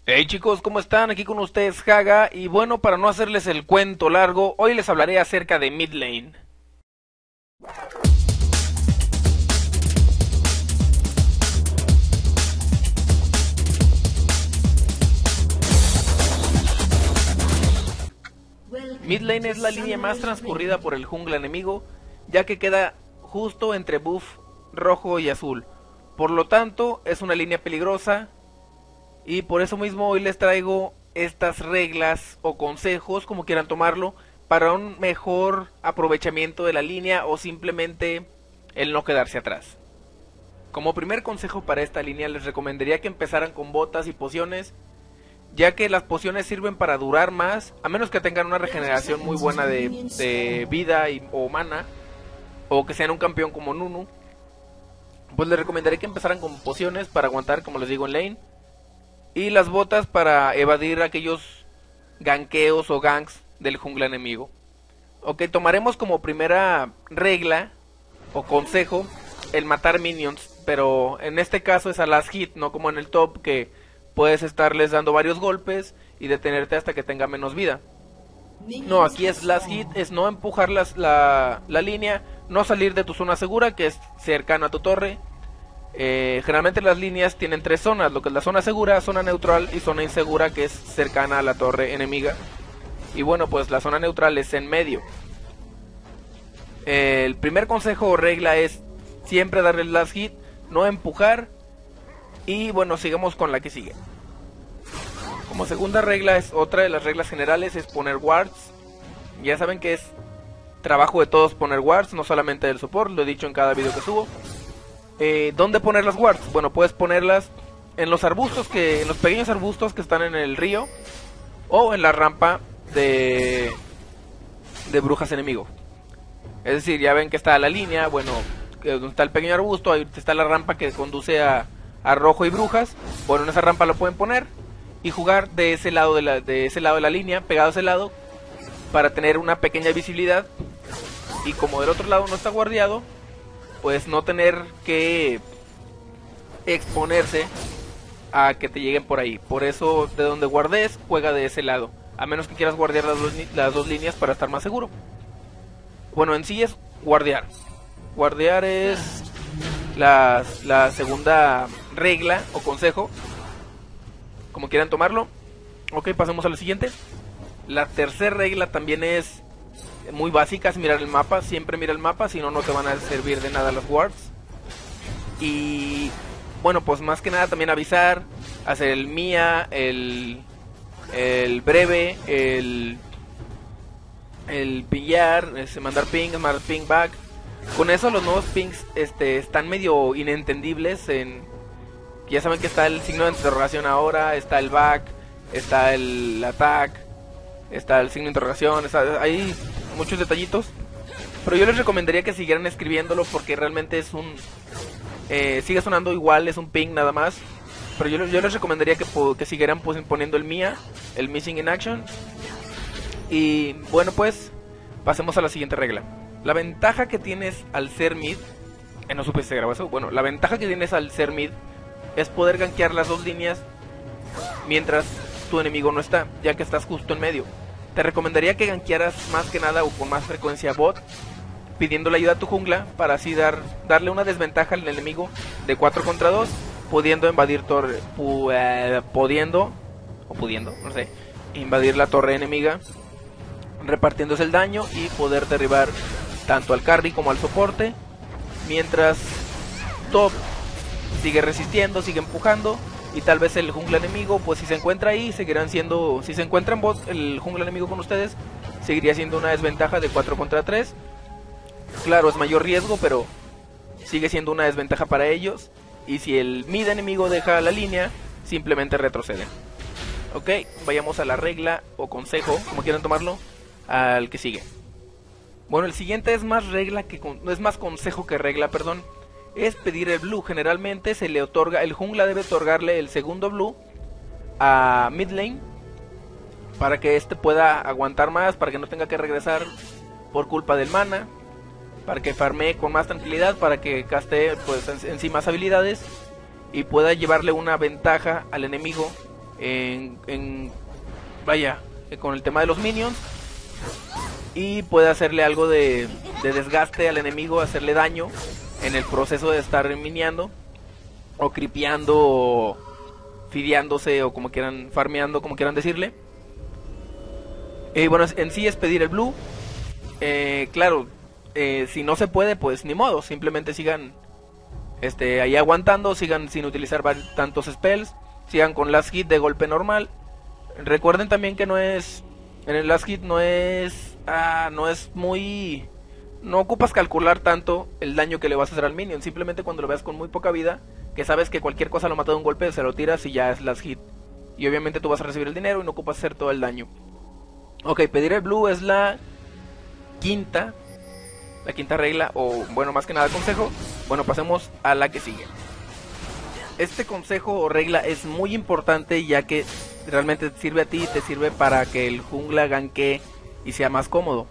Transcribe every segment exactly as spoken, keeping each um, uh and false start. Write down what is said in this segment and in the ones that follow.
Hey chicos, ¿cómo están? Aquí con ustedes Haga y bueno, para no hacerles el cuento largo, hoy les hablaré acerca de mid lane. Mid lane es la línea más transcurrida por el jungla enemigo, ya que queda justo entre buff rojo y azul. Por lo tanto, es una línea peligrosa y por eso mismo hoy les traigo estas reglas o consejos, como quieran tomarlo, para un mejor aprovechamiento de la línea o simplemente el no quedarse atrás. Como primer consejo para esta línea les recomendaría que empezaran con botas y pociones, ya que las pociones sirven para durar más, a menos que tengan una regeneración muy buena de, de vida y, o mana, o que sean un campeón como Nunu. Pues les recomendaría que empezaran con pociones para aguantar, como les digo, en lane, y las botas para evadir aquellos gankeos o ganks del jungla enemigo. Ok, tomaremos como primera regla o consejo el matar minions, pero en este caso es a last hit, no como en el top que puedes estarles dando varios golpes y detenerte hasta que tenga menos vida. No, aquí es last hit, es no empujar las, la, la línea, no salir de tu zona segura, que es cercana a tu torre. Eh, generalmente las líneas tienen tres zonas, lo que es la zona segura, zona neutral y zona insegura, que es cercana a la torre enemiga. Y bueno, pues la zona neutral es en medio. Eh, el primer consejo o regla es siempre darle el last hit, no empujar. Y bueno, sigamos con la que sigue. Como segunda regla, es otra de las reglas generales, es poner wards. Ya saben que es trabajo de todos poner wards, no solamente del support, lo he dicho en cada video que subo. Eh, ¿Dónde poner las wards? Bueno, puedes ponerlas en los arbustos, que en los pequeños arbustos que están en el río, o en la rampa de, de brujas enemigo. Es decir, ya ven que está la línea, bueno, donde está el pequeño arbusto, ahí está la rampa que conduce a, a rojo y brujas. Bueno, en esa rampa lo pueden poner y jugar de ese lado de la, de ese lado de la línea, pegado a ese lado, para tener una pequeña visibilidad. Y como del otro lado no está guardiado, pues no tener que exponerse a que te lleguen por ahí. Por eso, de donde guardes, juega de ese lado, a menos que quieras guardiar las dos, las dos líneas para estar más seguro. Bueno, en sí es guardiar. Guardiar es la, la segunda regla o consejo, como quieran tomarlo. Ok, pasemos a la siguiente. La tercera regla también es muy básica, es mirar el mapa. Siempre mira el mapa, si no, no te van a servir de nada las wards. Y bueno, pues más que nada también avisar, hacer el Mia, el, el breve, el, el pillar, este, mandar ping, mandar ping back. Con eso los nuevos pings este, están medio inentendibles. En, ya saben que está el signo de interrogación ahora, está el back, está el attack, está el signo de interrogación, está, hay muchos detallitos, pero yo les recomendaría que siguieran escribiéndolo porque realmente es un eh, sigue sonando igual, es un ping nada más, pero yo, yo les recomendaría que, que siguieran pues, poniendo el Mia, el Missing in Action. Y bueno, pues pasemos a la siguiente regla. La ventaja que tienes al ser mid, eh, no supe si se grabó eso, bueno, la ventaja que tienes al ser mid es poder gankear las dos líneas mientras tu enemigo no está, ya que estás justo en medio. Te recomendaría que gankearas más que nada o con más frecuencia bot, pidiéndole ayuda a tu jungla para así dar, darle una desventaja al enemigo de cuatro contra dos, pudiendo invadir torre, pu eh, pudiendo, o pudiendo, no sé, invadir la torre enemiga, repartiéndose el daño y poder derribar tanto al carry como al soporte, mientras top sigue resistiendo, sigue empujando. Y tal vez el jungla enemigo, pues si se encuentra ahí, seguirán siendo, si se encuentra en bot el jungla enemigo con ustedes, seguiría siendo una desventaja de cuatro contra tres. Claro, es mayor riesgo, pero sigue siendo una desventaja para ellos. Y si el mid enemigo deja la línea, simplemente retroceden. Ok, vayamos a la regla o consejo, como quieran tomarlo, al que sigue. Bueno, el siguiente es más regla que no es más consejo que regla, perdón. Es pedir el blue. Generalmente se le otorga, el jungla debe otorgarle el segundo blue a mid lane para que este pueda aguantar más, para que no tenga que regresar por culpa del mana, para que farmee con más tranquilidad, para que caste pues en, en sí más habilidades y pueda llevarle una ventaja al enemigo en, en vaya, con el tema de los minions. Y puede hacerle algo de, de desgaste al enemigo, hacerle daño en el proceso de estar miniando, o creepeando, o fideándose, o como quieran, farmeando, como quieran decirle. Y eh, bueno, en sí es pedir el blue. Eh, claro, eh, si no se puede, pues ni modo, simplemente sigan este, ahí aguantando, sigan sin utilizar tantos spells, sigan con last hit de golpe normal. Recuerden también que no es, en el last hit no es, ah, no es muy, no ocupas calcular tanto el daño que le vas a hacer al minion. Simplemente cuando lo veas con muy poca vida, que sabes que cualquier cosa lo mata de un golpe, se lo tiras y ya es last hit. Y obviamente tú vas a recibir el dinero y no ocupas hacer todo el daño. Ok, pedir el blue es la quinta, la quinta regla, o bueno, más que nada consejo. Bueno, pasemos a la que sigue. Este consejo o regla es muy importante, ya que realmente te sirve a ti, te sirve para que el jungla ganque y sea más cómodo.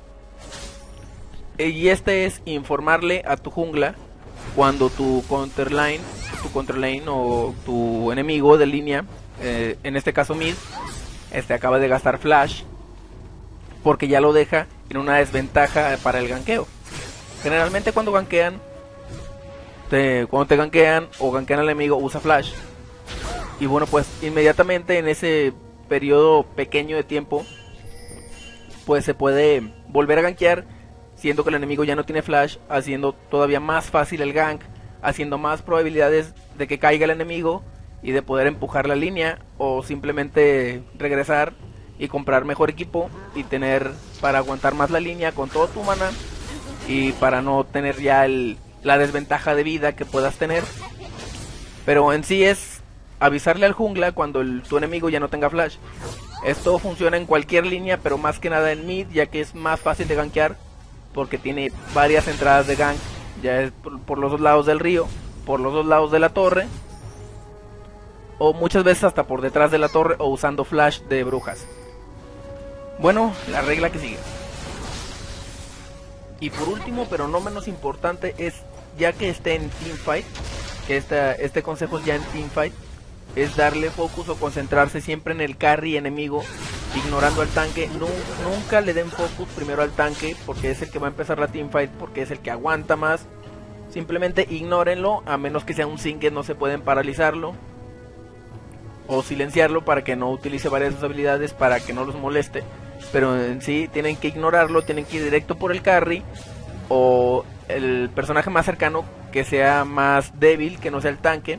Y este es informarle a tu jungla cuando tu counterline, tu counterlane o tu enemigo de línea, eh, en este caso mid, este acaba de gastar flash, porque ya lo deja en una desventaja para el ganqueo. Generalmente cuando gankean, te, cuando te gankean o gankean al enemigo, usa flash. Y bueno, pues inmediatamente en ese periodo pequeño de tiempo, pues se puede volver a gankear, siendo que el enemigo ya no tiene flash, haciendo todavía más fácil el gank, haciendo más probabilidades de que caiga el enemigo y de poder empujar la línea, o simplemente regresar y comprar mejor equipo y tener para aguantar más la línea con todo tu mana, y para no tener ya el, la desventaja de vida que puedas tener. Pero en sí es avisarle al jungla cuando el, tu enemigo ya no tenga flash. Esto funciona en cualquier línea, pero más que nada en mid, ya que es más fácil de gankear, porque tiene varias entradas de gank, ya es por, por los dos lados del río, por los dos lados de la torre, o muchas veces hasta por detrás de la torre, o usando flash de brujas. Bueno, la regla que sigue. Y por último, pero no menos importante, es ya que esté en teamfight, que esta, este consejo es ya en teamfight, es darle focus o concentrarse siempre en el carry enemigo, ignorando al tanque. Nunca, nunca le den focus primero al tanque, porque es el que va a empezar la teamfight, porque es el que aguanta más. Simplemente ignórenlo, a menos que sea un Singed, no se pueden paralizarlo o silenciarlo para que no utilice varias de sus habilidades, para que no los moleste. Pero en sí tienen que ignorarlo, tienen que ir directo por el carry o el personaje más cercano que sea más débil, que no sea el tanque.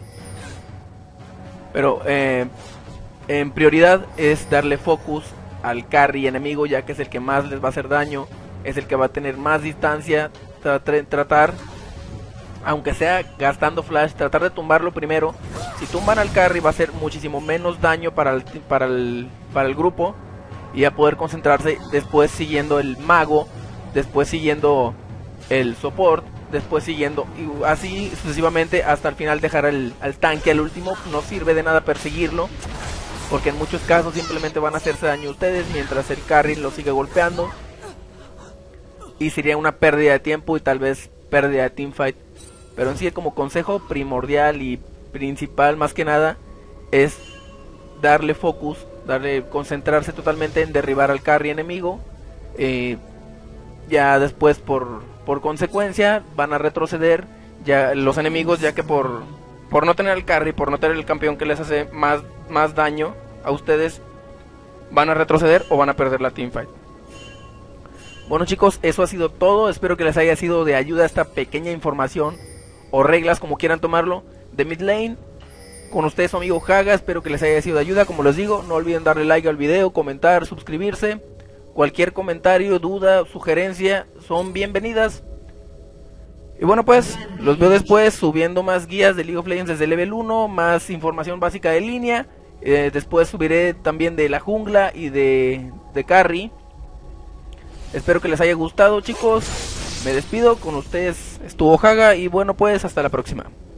Pero eh, en prioridad es darle focus al carry enemigo, ya que es el que más les va a hacer daño, es el que va a tener más distancia. Tra tratar, aunque sea gastando flash, tratar de tumbarlo primero. Si tumban al carry va a ser muchísimo menos daño para el, para el, para el grupo, y a poder concentrarse después siguiendo el mago, después siguiendo el support, después siguiendo y así sucesivamente hasta el final dejar el, al tanque al último. No sirve de nada perseguirlo, porque en muchos casos simplemente van a hacerse daño ustedes mientras el carry lo sigue golpeando, y sería una pérdida de tiempo y tal vez pérdida de teamfight. Pero en sí, como consejo primordial y principal más que nada, es darle focus, darle, concentrarse totalmente en derribar al carry enemigo. Eh, ya después por, por consecuencia van a retroceder ya los enemigos, ya que por, por no tener el carry, por no tener el campeón que les hace más, más daño a ustedes, van a retroceder o van a perder la teamfight. Bueno chicos, eso ha sido todo. Espero que les haya sido de ayuda esta pequeña información o reglas, como quieran tomarlo, de mid lane. Con ustedes su amigo Haga, espero que les haya sido de ayuda. Como les digo, no olviden darle like al video, comentar, suscribirse. Cualquier comentario, duda, sugerencia son bienvenidas. Y bueno, pues los veo después subiendo más guías de League of Legends desde level uno, más información básica de línea. Eh, después subiré también de la jungla y de, de carry. Espero que les haya gustado chicos. Me despido, con ustedes estuvo Haga y bueno, pues hasta la próxima.